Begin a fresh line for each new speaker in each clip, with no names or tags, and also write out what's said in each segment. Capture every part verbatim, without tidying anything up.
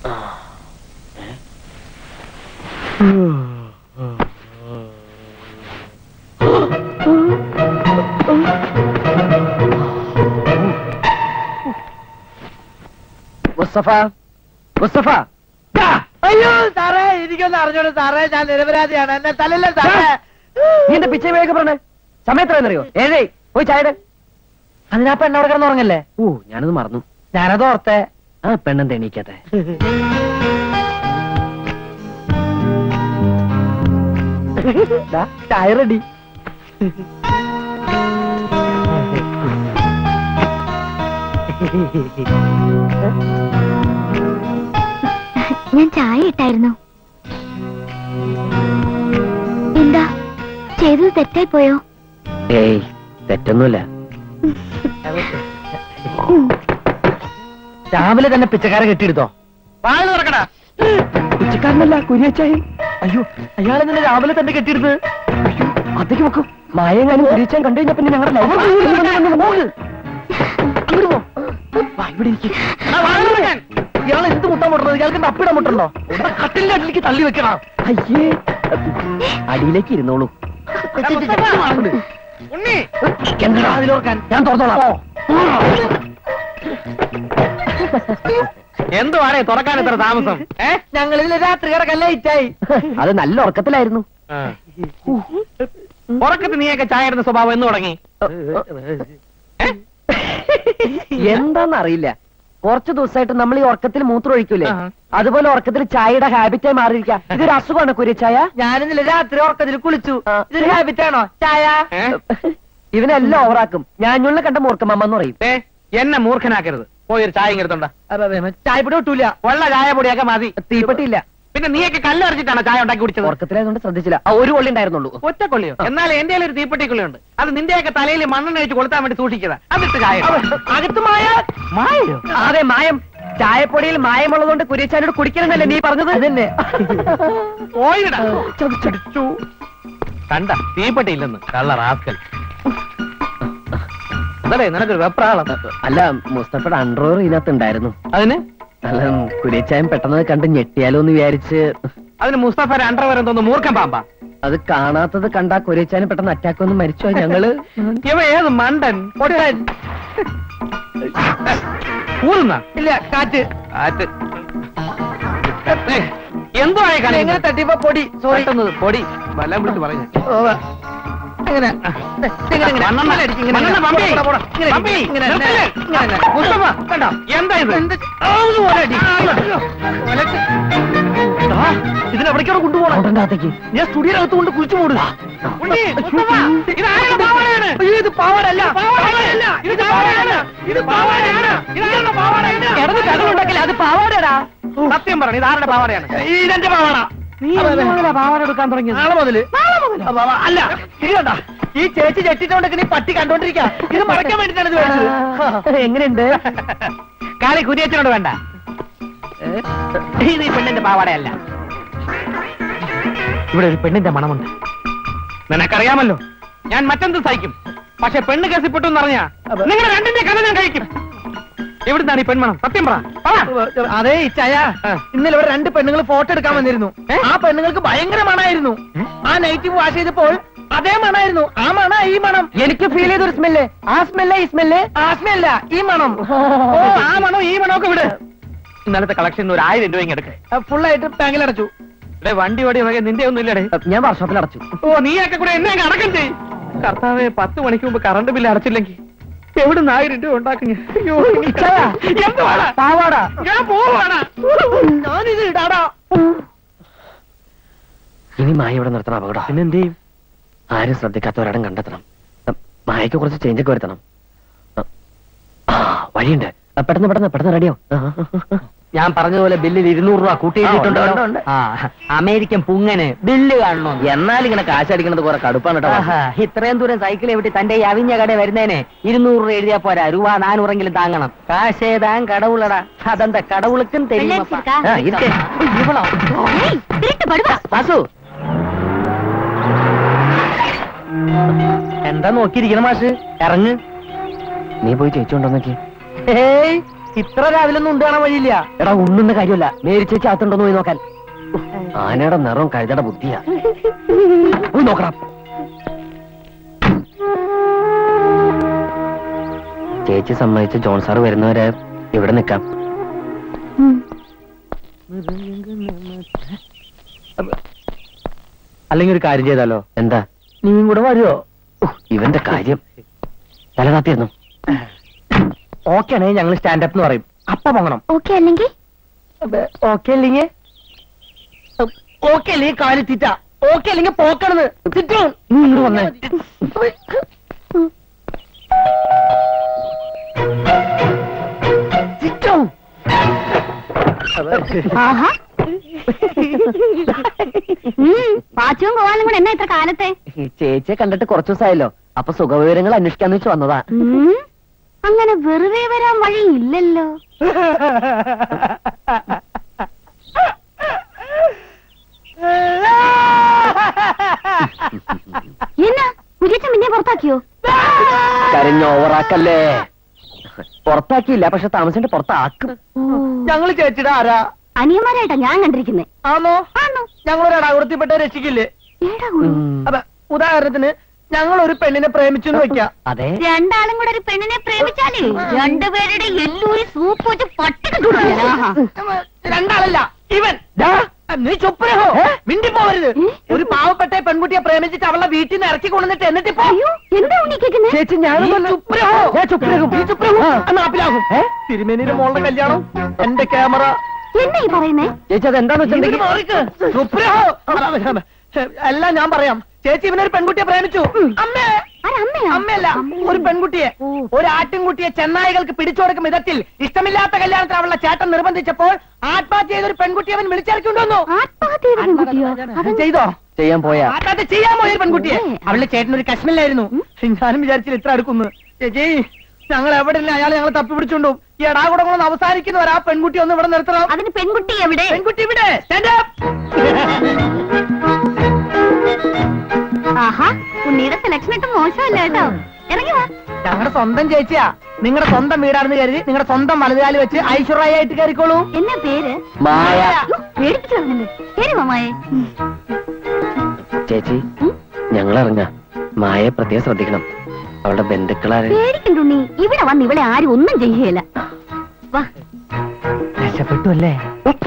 മുസ്തഫ, മുസ്തഫ.
അയ്യോ സാറേ, എനിക്കൊന്ന് അറിഞ്ഞോളൂ സാറേ, ഞാൻ നിരപരാധിയാണ്, എന്നെ തലല്ല സാറേ.
നീ എന്റെ പിച്ചை വേഗം പറഞ്ഞേ. സമയത്രയെന്നറിയോ? ഏഴേ പോയി ചായ.
അതിനാ പെണ്ണവിടെ കിടന്നുറങ്ങല്ലേ?
ഓ, ഞാനത് മറന്നു.
ഞാനത് ഓർത്തെ.
ആ പെണ്ണെന്താ എണീക്കാത്തെ?
ചായ റെഡി.
ഞാൻ ചായ ഇട്ടായിരുന്നു. എന്താ ചെയ്തത്? തെറ്റായി പോയോ?
ഏയ്, തെറ്റൊന്നുമില്ല.
രാവിലെ തന്നെ പിച്ചക്കാരെ കെട്ടിയെടുത്തോ? വാഴ തുറക്കടാ.
പിച്ചക്കാരനല്ല, കുരിയച്ചായി.
അയ്യോ, അയാളെ തന്നെ രാവിലെ തന്നെ കെട്ടിയെടുത്ത്.
അതേക്ക് വെക്കും. മായങ്ങാനും കുരിയച്ചാൻ കണ്ടു കഴിഞ്ഞാ പിന്നെ ഞങ്ങളുടെ
ഇയാൾ എന്ത് മുട്ടാൻ മുട്ടുന്നത്? ഇയാൾക്ക് അപ്പിടാൻ മുട്ടുണ്ടോ? കട്ടിലിന്റെ അടിയിലേക്ക് തള്ളി വെക്കണം.
അയ്യേ, അടിയിലേക്ക് ഇരുന്നോളൂ.
എന്താ അതിലോർക്കാൻ?
ഞാൻ തുറന്നോളാം.
എന്തുവാണേ തുറക്കാൻ എത്ര താമസം? ഞങ്ങളിതിൽ രാത്രി കിടക്കാൻ ലേറ്റായി.
അത് നല്ല ഉറക്കത്തിലായിരുന്നു.
ഉറക്കത്തിൽ നീയൊക്കെ ചായ ഇടുന്ന സ്വഭാവം എന്ന് തുടങ്ങി?
എന്താന്നറിയില്ല, കുറച്ചു ദിവസമായിട്ട് നമ്മൾ ഈ ഉറക്കത്തിൽ മൂത്രം ഒഴിക്കൂലേ, അതുപോലെ ഉറക്കത്തിൽ ചായയുടെ ഹാബിറ്റായി മാറിയിരിക്കാം. ഇതൊരു അസുഖമാണ് കുരിച്ചായ.
ഞാനിന്നലെ രാത്രി ഉറക്കത്തിൽ കുളിച്ചു. ഇതൊരു ഹാബിറ്റാണോ ചായ?
ഇവനെല്ലാം ഓവറാക്കും. ഞാനുള്ള കണ്ട മൂർഖമ്മ എന്ന് പറയും.
എന്നെ മൂർഖനാക്കരുത്. പോയൊരു ചായ എടുത്തോണ്ട. ചായപ്പൊടി ഒട്ടൂല, വെള്ള ചായ പൊടിയൊക്കെ മതി.
തീപ്പെട്ടിയില്ല.
പിന്നെ നീയൊക്കെ കല്ലറിച്ചിട്ടാണ് ചായ ഉണ്ടാക്കി കുടിച്ചത്.
ഉറക്കത്തിലായതുകൊണ്ട് ശ്രദ്ധിച്ചില്ല. ഒരു കൊള്ളി ഉണ്ടായിരുന്നുള്ളൂ.
ഒറ്റ കൊള്ളിയോ? എന്നാൽ എന്റെ ഒരു തീപ്പെട്ടിക്കൊള്ളിയുണ്ട്. അത് നിന്റെയൊക്കെ തലയിൽ മണ്ണെണ്ണ വെച്ച് കൊളുത്താൻ വേണ്ടി സൂക്ഷിച്ചതാ. അതിട്ട് ചായ അകത്ത് മായ. മായോ?
അതെ, മായം. ചായപ്പൊടിയിൽ മായമുള്ളതുകൊണ്ട് കുരിച്ചാനോട് കുടിക്കണമെന്നല്ലേ നീ പറഞ്ഞത്? അതന്നെ.
കണ്ട തീപ്പെട്ടി ഇല്ലെന്ന് കള്ള റാസ്കൽ. അതല്ലേ നിനക്കൊരു വെപ്രാളം?
അല്ല, മുസ്തഫയുടെ അണ്ടർവെയർ ഇതിനകത്ത് ഉണ്ടായിരുന്നു.
അതിന്
അല്ല, കുരിച്ചായം പെട്ടെന്ന് കണ്ട് ഞെട്ടിയാലോ എന്ന് വിചാരിച്ച്.
അതിന് മുസ്തഫയുടെ അണ്ടർവെയർ എന്തോന്ന് മൂർഖൻ പാമ്പാ?
അത് കാണാത്തത് കണ്ടാ കുരിച്ചാനും പെട്ടെന്ന് അറ്റാക്ക് ഒന്നും മരിച്ചോ ഞങ്ങള്.
ഇവ ഏത് മണ്ടൻ പൊട്ടൻ? ഊറുന്ന ഇല്ല, കാറ്റ് കാറ്റ്. എന്തോ ആയ കളി? എങ്ങനെ തട്ടിപ്പോ പൊടി സോറി പൊടി വല്ലം വിളിച്ച് പറഞ്ഞു. അങ്ങനെ എന്താ ഇത്? ഇതിനെവിടേക്കാണ് കൊണ്ടുപോകണം? ഞാൻ സ്റ്റുഡിയോകത്ത് കൊണ്ട് കുഴിച്ചു മൂടുക. ഇത് പാവാടല്ല, അത് പാവാടയാ. സത്യം പറഞ്ഞു, ഇത് ആരുടെ പാവാടയാണ്? ഇതെന്റെ പാവാട. പാവാട എടുക്കാൻ തുടങ്ങി നാളെ മുതല്. അല്ല, ശരിയണ്ട. ഈ ചേച്ചി ചെട്ടിട്ടോണ്ടൊക്കെ നീ പട്ടി കണ്ടോണ്ടിരിക്കുക. ഇത് മറക്കാൻ വേണ്ടിട്ടാണ് ഇത് വേണ്ടത്.
എങ്ങനെയുണ്ട്?
കാലി കുരിയച്ചനോട് വേണ്ട. ഇത് ഈ പെണ്ണിന്റെ പാവാടയല്ല. ഇവിടെ ഒരു പെണ്ണിന്റെ മണമുണ്ട്. നിനക്കറിയാമല്ലോ, ഞാൻ മറ്റെന്ത് സഹിക്കും. പക്ഷെ പെണ്ണ് കേസിപ്പെട്ടു എന്നറിഞ്ഞാ നിങ്ങൾ രണ്ടിന്റെ കഥ ഞാൻ കഴിക്കും. എവിടുന്നാണ് ഈ പെൺമണം? സത്യം പറ. അതെ ഇച്ചായ, ഇന്നലെ ഇവിടെ രണ്ട് പെണ്ണുങ്ങൾ ഫോട്ടോ എടുക്കാൻ വന്നിരുന്നു. ആ പെണ്ണുങ്ങൾക്ക് ഭയങ്കര മണമായിരുന്നു. ആ നെഗറ്റീവ് വാഷ് ചെയ്തപ്പോൾ അതേ മണമായിരുന്നു. ആ മണ ഈ മണം
എനിക്ക് ഫീൽ ചെയ്തൊരു സ്മെല്ല്. ആ സ്മെല്ല ഈ സ്മെല്ല്?
ആ സ്മെല്ല ഈ മണം. ഓ, ആ മണം ഈ മണമൊക്കെ വിട്. ഇന്നലത്തെ കളക്ഷൻ ഒരു ആയിരം രൂപ ഇങ്ങ് എടുക്ക. ഫുള്ളായിട്ട് ബാങ്കിൽ അടച്ചു. ഇവിടെ വണ്ടി വടി വകെ നിന്റെ ഒന്നും ഇല്ലടേ.
ഞാൻ വർഷോപ്പിൽ അടച്ചു.
ഓ, നീയൊക്കെ കൂടെ എന്നെ അങ്ങ് അടക്കം ചെയ്യും. കർത്താവേ, പത്ത് മണിക്ക് മുമ്പ് കറണ്ട് ബില്ല് അടച്ചില്ലെങ്കിൽ എവിടുന്ന് ആയിരം രൂപ ഉണ്ടാക്കും?
പാവാട
ഞാൻ പോവാണ്. ഞാനിത് ഇടാടാ.
ഇനി മായ ഇവിടെ നിർത്തണം. അപകടം.
പിന്നെ എന്ത് ചെയ്യും?
ആരും ശ്രദ്ധിക്കാത്തവരടം കണ്ടെത്തണം. മായക്ക് കുറച്ച് ചേഞ്ചൊക്കെ വരുത്തണം. ആ, വഴിയുണ്ട്. പെട്ടെന്ന് പെട്ടെന്ന് പെട്ടെന്ന് റെഡിയോ.
ഞാൻ പറഞ്ഞതുപോലെ ബില്ലിൽ ഇരുന്നൂറ് രൂപ കൂട്ടി എഴുതിയിട്ടുണ്ടോ? അമേരിക്കൻ പുങ്ങന് ബില്ല് കാണണോ?
എന്നാൽ ഇങ്ങനെ കാശടിക്കണത് കുറെ കടുപ്പാണ് കേട്ടോ.
ഇത്രയും ദൂരം സൈക്കിൾ എവിടെ തന്റെ ഈ അവിഞ്ഞ കട വരുന്നേനെ ഇരുന്നൂറ് രൂപ എഴുതിയാ പോരാ. രൂപ നാനൂറെങ്കിലും താങ്ങണം. കാശേതാൻ കടവുള്ളടാ. അതെന്താ കടവുളുക്കും തരും.
വാസു,
എന്താ നോക്കിയിരിക്കണം മാഷ്? ഇറങ്ങ്.
നീ പോയി ചേച്ചി ഉണ്ടോ നോക്കി.
ഏയ്, ഇത്ര രാവിലെ ഒന്നും ഉണ്ട് കാണാൻ വഴിയില്ല.
എടാ ഉണ്ണുന്ന കാര്യമല്ല, മേരി ചേച്ചി അകത്തുണ്ടോന്ന് പോയി നോക്കാൻ. ആനയുടെ നിറവും കഴുതയുടെ ബുദ്ധിയാ. പോയി നോക്കണം. ചേച്ചി സമ്മതിച്ച് ജോൺ സാറ് വരുന്നവരെ ഇവിടെ നിൽക്കാം.
അല്ലെങ്കിൽ ഒരു കാര്യം ചെയ്താലോ?
എന്താ?
നീയും കൂടെ വരുമോ?
ഇവന്റെ കാര്യം തലതാത്തിയിരുന്നു.
ഓക്കെ ആണെങ്കിൽ ഞങ്ങൾ സ്റ്റാൻഡപ്പ് എന്ന് പറയും. അപ്പ പോകണം.
ഓക്കെ അല്ലെങ്കിൽ
ഓക്കെ അല്ലെങ്കിൽ ഓക്കെ അല്ലെങ്കിൽ കാലിത്തീറ്റ. ഓക്കെ അല്ലെങ്കിൽ പോക്കണെന്ന്.
നീ ഇങ്ങോട്ട് വന്നേ.
ആഹാ പാച്ചവും പോവാനും കൂടെ എന്നാ ഇത്ര കാലത്തെ?
ചേച്ചിയെ കണ്ടിട്ട് കുറച്ചു ദിവസമായല്ലോ, അപ്പൊ സുഖവിവരങ്ങൾ അന്വേഷിക്കാന്ന് വെച്ച് വന്നതാ.
അങ്ങനെ വെറുതെ വരാൻ വഴിയില്ലല്ലോ. എന്നാ കുരിയച്ചൻ പിന്നെ പുറത്താക്കിയോ?
കരഞ്ഞ് ഓവറാക്കല്ലേ. പുറത്താക്കിയില്ല, പക്ഷെ താമസിച്ചിട്ട് പുറത്താക്കും.
ഞങ്ങള് ചേച്ചിയുടെ ആരാ?
അനിയന്മാരായിട്ടാ ഞാൻ കണ്ടിരിക്കുന്നേ.
ആണോ?
ആണോ?
ഞങ്ങളൊരു അടാകുറത്തിപ്പെട്ട രക്ഷിക്കില്ലേ? അപ്പൊ ഉദാഹരണത്തിന് ഞങ്ങൾ ഒരു പെണ്ണിനെ പ്രേമിച്ചു വെക്കാം.
അതെ,
രണ്ടാളും കൂടെ ഒരു പെണ്ണിനെ പ്രേമിച്ചാലേ രണ്ടുപേരുടെ എല്ലൂരി സൂപ്പ് വെച്ച് പട്ടിക.
രണ്ടാളല്ല, ഇവൻ. നീ ചുപ്പരഹോ, മിണ്ടി പോവരുത്. ഒരു പാവപ്പെട്ട പെൺകുട്ടിയെ പ്രേമിച്ചിട്ട് അവളെ വീട്ടിൽ നിന്ന് ഇറക്കി കൊണ്ടുവന്നിട്ട് എന്നിട്ടിപ്പോ
എന്താ ഉണ്ണി കേൾക്കുന്നേ?
ചേച്ചി ഞാൻ
തിരുമേനിയുടെ മോളുടെ കല്യാണം, എന്റെ ക്യാമറ.
എന്നാ ഈ പറയുന്നേ?
ചേച്ചി അത് എന്താന്ന് വെച്ചിട്ടുണ്ടെങ്കിൽ
എല്ലാം ഞാൻ പറയാം. ചേച്ചി ഇവനൊരു പെൺകുട്ടിയെ പ്രേമിച്ചു. അമ്മേ, അമ്മയല്ല, ഒരു പെൺകുട്ടിയെ. ഒരു ആട്ടിൻകുട്ടിയെ ചെന്നായികൾക്ക് പിടിച്ചുകൊടുക്കും വിധത്തിൽ ഇഷ്ടമില്ലാത്ത കല്യാണത്തിന് അവളുടെ ചേട്ടൻ നിർബന്ധിച്ചപ്പോൾ ആത്മഹത്യ ചെയ്തൊരു പെൺകുട്ടിയെ അവൻ വിളിച്ചിറക്കിക്കൊണ്ടുവന്നു. ചെയ്തോ?
ചെയ്യാൻ പോയാ
ആത്മഹത്യ ചെയ്യാൻ പോയ ഒരു പെൺകുട്ടിയെ. അവളുടെ ചേട്ടനൊരു കശ്മീരിലായിരുന്നു. ഞാനും വിചാരിച്ചില്ല ഇത്ര അടുക്കുന്നു. ചേച്ചി ഞങ്ങൾ എവിടെ ഇല്ല, അയാൾ ഞങ്ങൾ തപ്പി പിടിച്ചുകൊണ്ടു. ഈ എടാകുടങ്ങളൊന്ന് അവസാനിക്കുന്നവർ ആ പെൺകുട്ടി ഒന്ന് ഇവിടെ നിർത്തണം.
അതിന് പെൺകുട്ടി എവിടെ?
പെൺകുട്ടി ഇവിടെ.
ആഹാ, ഉണ്ണിയുടെ സെലക്ഷൻ ഒക്കെ മോശമല്ല കേട്ടോ. ഇറങ്ങി വാ.
ഞങ്ങളുടെ സ്വന്തം ചേച്ചിയാ. നിങ്ങളുടെ സ്വന്തം വീടാണെന്ന് കരുതി നിങ്ങളുടെ സ്വന്തം വലതുകാലി വെച്ച് ഐശ്വര്യായിട്ട് കയറിക്കോളൂ.
എന്നാ പേര്?
മായ.
പേടിപ്പിച്ചു പറഞ്ഞില്ലേ? പേര് മാമായെ.
ചേച്ചി ഞങ്ങൾ അറിഞ്ഞ മായയെ പ്രത്യേകം ശ്രദ്ധിക്കണം. അവളുടെ ബന്ധുക്കളാരെ
പേടിക്കണ്ടുണ്ണി. ഇവിടെ വന്ന് ഇവിടെ ആരും ഒന്നും ചെയ്യുകയില്ല. വാ.
രക്ഷപ്പെട്ടു അല്ലേ?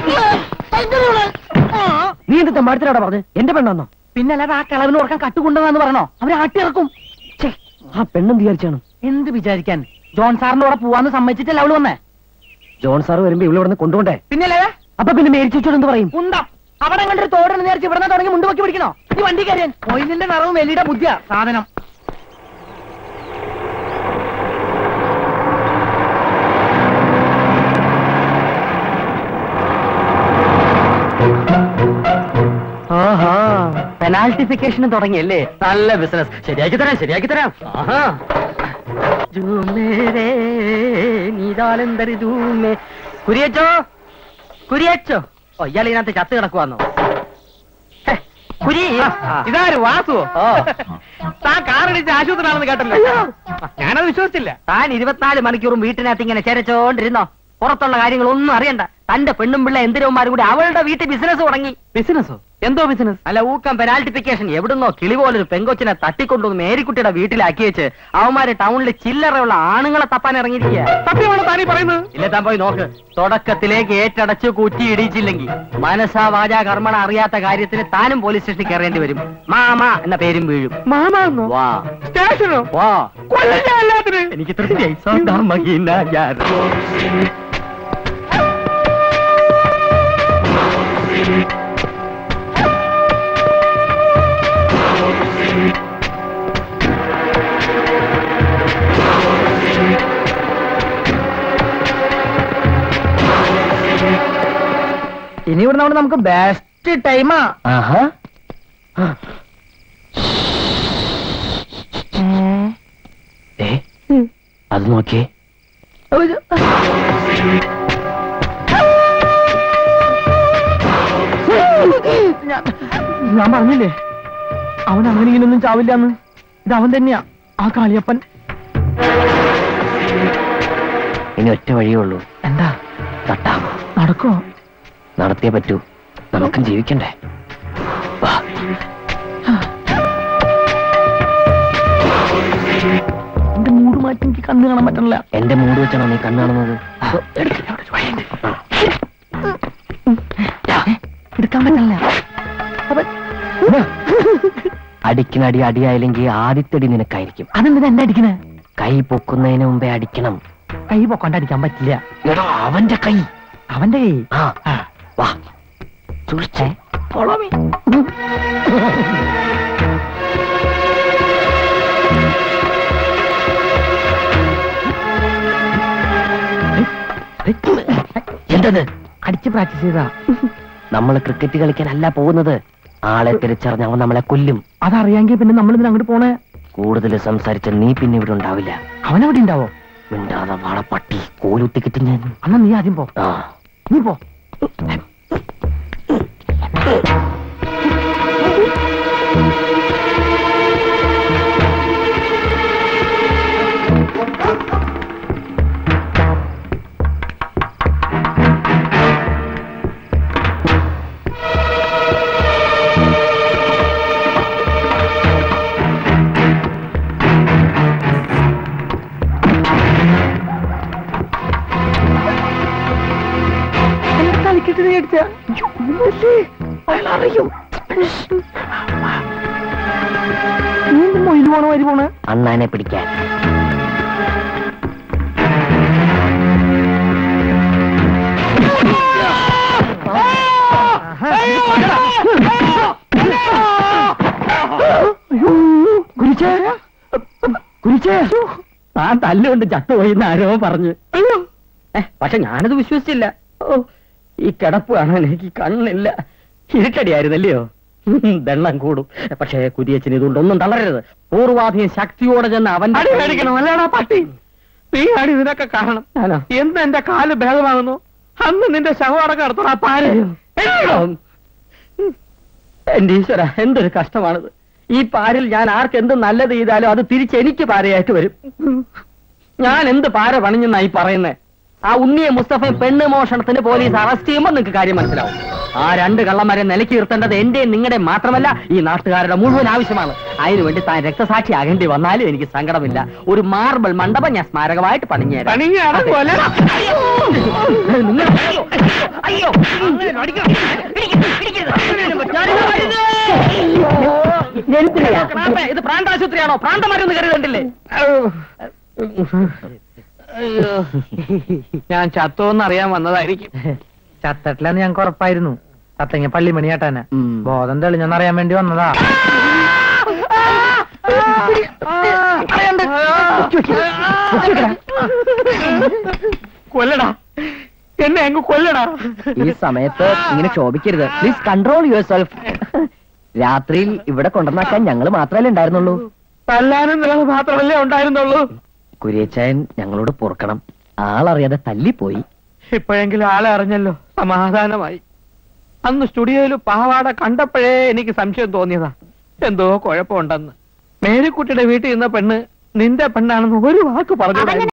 നീ എന്ത് തെമ്മാടത്തിനോടാ പറഞ്ഞു? എന്റെ പെണ്ണാന്നോ?
പിന്നെ അല്ലാതെ ആ കളവിന് ഓർക്കാൻ കട്ടുകൊണ്ടെന്ന് പറഞ്ഞോ? അവരെ ആട്ടിയിറക്കും.
ആ പെണ്ണെന്ത് വിചാരിച്ചാണ്?
എന്ത് വിചാരിക്കാൻ? ജോൺ സാറിന്റെ കൂടെ പോവാന്ന് സമ്മതിച്ചിട്ടല്ല അവള് വന്നേ.
ജോൺ സാർ വരുമ്പോ ഇവിടെ നിന്ന് കൊണ്ടുപോണ്ടേ?
പിന്നല്ലേ?
അപ്പൊ പിന്നെ മേരിച്ചോട് എന്ത് പറയും?
ഉണ്ടം അവിടെ കണ്ടൊരു തോടെന്ന് വിചാരിച്ച് ഇവിടെ തുടങ്ങി മുണ്ടുപൊക്കി പിടിക്കണോ? ഈ വണ്ടി കയറിയാൻ ഓയിലിന്റെ നിറവും വെല്ലിയുടെ ബുദ്ധിയാ സാധനം.
ആഹാ, പെനാൽറ്റിഫിക്കേഷനും തുടങ്ങിയല്ലേ? നല്ല ബിസിനസ്. ശരിയാക്കി തരാം, ശരിയാക്കി തരാം. ആഹാ, കുരിയച്ചോ, കുരിയച്ചോ. ഓ, ഇയാൾ ഇതിനകത്ത് ചത്ത് കിടക്കുവാന്നോ? കുരി,
ഇതാര് വാസുവോ?
ഓ,
താൻ കാറടിച്ച് ആശുപത്രിയാണെന്ന് കേട്ടല്ലോ. ഞാനത് വിശ്വസിച്ചില്ല.
താൻ ഇരുപത്തിനാല് മണിക്കൂറും വീട്ടിനകത്ത് ഇങ്ങനെ ചെരച്ചോണ്ടിരുന്നോ? പുറത്തുള്ള കാര്യങ്ങളൊന്നും അറിയണ്ട. തന്റെ പെണ്ണും പിള്ള എന്തിനവന്മാരും കൂടി അവളുടെ വീട്ടിൽ ബിസിനസ് തുടങ്ങി.
ബിസിനസ്സോ? എന്തോ ബിസിനസ്?
അല്ല, ഊക്കം പെനാൽറ്റിഫിക്കേഷൻ. എവിടുന്നോ കിളി പോലൊരു പെങ്കൊച്ചിനെ തട്ടിക്കൊണ്ടുവന്ന് മേരിക്കുട്ടിയുടെ വീട്ടിലാക്കി വെച്ച് അവന്മാര് ടൗണിൽ ചില്ലറയുള്ള ആണുങ്ങളെ തപ്പാൻ ഇറങ്ങിയിരിക്കുക.
സത്യമാണോ താനീ പറയുന്നത്?
ഇല്ല, താൻ പോയി നോക്ക്. തുടക്കത്തിലേക്ക് ഏറ്റടച്ച് കുറ്റി ഇടിച്ചില്ലെങ്കിൽ മനസാ വാചാ കർമ്മണ അറിയാത്ത കാര്യത്തിന് താനും പോലീസ് സ്റ്റേഷനിൽ കയറേണ്ടി വരും. മാമ എന്ന പേരും വീഴും.
മാമാന്നോ?
വാ.
സ്റ്റേഷനോ?
വാ.
കൊല്ലാത്തിന്
എനിക്ക് തൃപ്തിയായി.
ഇനി ഇവിടെ നമ്മൾ നമുക്ക് ബെസ്റ്റ് ടൈമാ.
ആഹാ, ഏ അത് നോക്കിയേ.
ഞാൻ പറഞ്ഞില്ലേ അവൻ അങ്ങനെ ഇങ്ങനൊന്നും ചാവില്ലാന്ന്. ഇത് അവൻ തന്നെയാ, ആ കാളിയപ്പൻ.
ഇനി ഒറ്റ വഴിയേ ഉള്ളൂ.
എന്താ?
തട്ടാമോ?
നടക്കോ?
നടത്തിയേ പറ്റൂ, നമുക്കും ജീവിക്കണ്ടേ. വാ.
എന്റെ മൂട് മാറ്റി എനിക്ക് കണ്ണ് കാണാൻ പറ്റണില്ല.
എന്റെ മൂട് വെച്ചാണോ നീ കണ്ണ് കാണുന്നത്?
എടുക്കാൻ പറ്റില്ല.
അടിക്കുന്ന അടി അടിയായില്ലെങ്കിൽ ആദ്യത്തടി നിനക്കായിരിക്കും.
അതെന്തിനാ എന്നെ അടിക്കണേ?
കൈ പൊക്കുന്നതിന് മുമ്പേ അടിക്കണം.
കൈ പൊക്കാണ്ട് അടിക്കാൻ പറ്റില്ല.
എടാ അവന്റെ കൈ.
അവന്റെ കൈ?
ആ വാ സൂക്ഷിച്ചേ.
Follow me.
എന്തത്?
അടിച്ച് പ്രാക്ടീസ് ചെയ്താ.
നമ്മൾ ക്രിക്കറ്റ് കളിക്കാനല്ല പോകുന്നത്. ആളെ തിരിച്ചറിഞ്ഞ അവൻ നമ്മളെ കൊല്ലും.
അതറിയാമെങ്കിൽ പിന്നെ നമ്മൾ ഇതിന് അങ്ങോട്ട് പോണേ.
കൂടുതൽ സംസാരിച്ച നീ പിന്നെ ഇവിടെ ഉണ്ടാവില്ല.
അവനെവിടെ ഉണ്ടാവോ?
മിണ്ടാതെ വാള പട്ടി കോലുത്തി കിട്ടി ഞാൻ.
അന്നാ നീ ആദ്യം പോ.
ആ
നീ പോ.
അണ്ണാനെ പിടിക്കാൻ.
ആ തല്ലുകൊണ്ട് ചത്തുപോയിന്ന് ആരോ പറഞ്ഞു. പക്ഷെ ഞാനത് വിശ്വസിച്ചില്ല. ഓ ഈ കിടപ്പ് കാണാൻ എനിക്ക് കണ്ണില്ല. ഇരുട്ടടിയായിരുന്നല്ലയോ? ദണ്ണം കൂടും. പക്ഷേ കുരിയച്ചന് ഇതുകൊണ്ടൊന്നും തളരരുത്. പൂർവാധികം ശക്തിയോടെ ചെന്ന് അവന്റെ
അടി മേടിക്കണം. അല്ലേടാ പട്ടി, നീ അടി ഇതിനൊക്കെ കാരണം. എന്ന് എന്റെ കാല് ഭേദമാകുന്നു അന്ന് നിന്റെ ശവടക്കം നടത്തണം. ആ പാര
എന്റെ ഈശ്വര, എന്തൊരു കഷ്ടമാണിത്. ഈ പാരിൽ ഞാൻ ആർക്ക് എന്ത് നല്ലത് ചെയ്താലും അത് തിരിച്ചെനിക്ക് പാരയായിട്ട് വരും. ഞാൻ എന്ത് പാര പണിഞ്ഞെന്നായി പറയുന്നേ? ആ ഉണ്ണിയെ മുസ്തഫയും പെണ്ണ് മോഷണത്തിന് പോലീസ് അറസ്റ്റ് ചെയ്യുമ്പോൾ നിങ്ങൾക്ക് കാര്യം മനസ്സിലാവും. ആ രണ്ട് കള്ളന്മാരെ നിലയ്ക്ക് നിർത്തേണ്ടത് എന്റെയും നിങ്ങളുടെ മാത്രമല്ല, ഈ നാട്ടുകാരുടെ മുഴുവൻ ആവശ്യമാണ്. അതിനുവേണ്ടി താൻ രക്തസാക്ഷിയാകേണ്ടി വന്നാലും എനിക്ക് സങ്കടമില്ല. ഒരു മാർബിൾ മണ്ഡപം ഞാൻ സ്മാരകമായിട്ട് പണിഞ്ഞേരാം.
പണിഞ്ഞാണ് പോലെ.
അയ്യോ, ഇത് പ്രാന്താശുപത്രിയാണോ? പ്രാന്തമാരൊന്ന് കരുതണ്ടില്ലേ?
ഞാൻ ചത്തോന്ന് അറിയാൻ വന്നതായിരിക്കും.
ചത്തട്ടില്ലെന്ന് ഞങ്ങൾക്ക് ഉറപ്പായിരുന്നു. ചത്തങ്ങ പള്ളിമണിയാട്ടാനെ ബോധം തെളിഞ്ഞെന്നറിയാൻ വേണ്ടി വന്നതാ.
കൊല്ലടാ എന്നെ അങ്ങ് കൊല്ലടാ.
ഈ സമയത്ത് ഇങ്ങനെ ക്ഷോഭിക്കരുത്. Please control yourself. രാത്രിയിൽ ഇവിടെ കൊണ്ടുവന്നാക്കാൻ ഞങ്ങൾ മാത്രമല്ലേ ഉണ്ടായിരുന്നുള്ളൂ.
തല്ലാനും നിങ്ങൾ മാത്രമല്ലേ ഉണ്ടായിരുന്നുള്ളൂ.
കുരിയച്ചായൻ ഞങ്ങളോട് പൊറുക്കണം. ആളറിയാതെ തല്ലിപ്പോയി.
ഇപ്പോഴെങ്കിലും ആളെ അറിഞ്ഞല്ലോ, സമാധാനമായി. അന്ന് സ്റ്റുഡിയോയിൽ പാവാട കണ്ടപ്പോഴേ എനിക്ക് സംശയം തോന്നിയതാ, എന്തോ കുഴപ്പമുണ്ടെന്ന്. മേരിക്കുട്ടിയുടെ വീട്ടിൽ നിന്ന പെണ്ണ് നിന്റെ പെണ്ണാണെന്ന് ഒരു വാക്ക് പറഞ്ഞു.